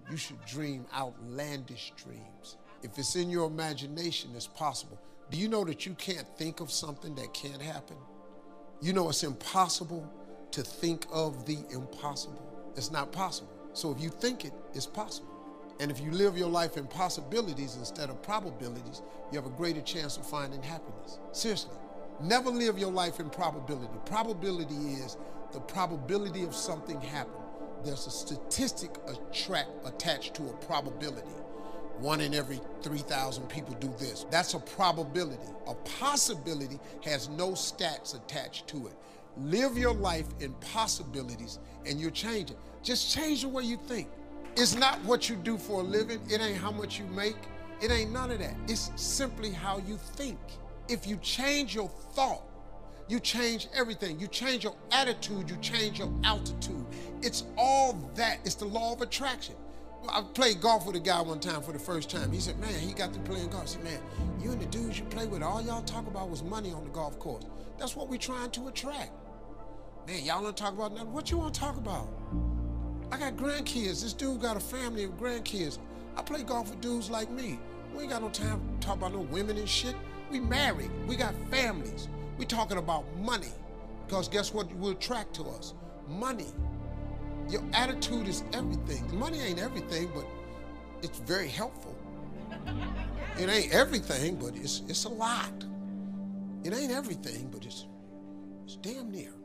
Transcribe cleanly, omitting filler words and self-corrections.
You should dream outlandish dreams. If it's in your imagination, it's possible. Do you know that you can't think of something that can't happen? You know it's impossible to think of the impossible. It's not possible. So if you think it, it's possible. And if you live your life in possibilities instead of probabilities, you have a greater chance of finding happiness. Seriously, never live your life in probability. Probability is the probability of something happening. There's a statistic attached to a probability. 1 in every 3,000 people do this. That's a probability. A possibility has no stats attached to it. Live your life in possibilities and you'll change it. Just change the way you think. It's not what you do for a living. It ain't how much you make. It ain't none of that. It's simply how you think. If you change your thought, you change everything. You change your attitude, you change your altitude. It's all that. It's the law of attraction. I played golf with a guy one time for the first time. He said, man, he got to playing golf. I said, man, you and the dudes you play with, all y'all talk about was money on the golf course. That's what we're trying to attract. Man, y'all don't talk about nothing. What you want to talk about? I got grandkids. This dude got a family of grandkids. I play golf with dudes like me. We ain't got no time to talk about no women and shit. We married. We got families. We talking about money. Because guess what will attract to us? Money. Your attitude is everything. Money ain't everything, but it's very helpful. It ain't everything, but it's a lot. It ain't everything, but it's damn near.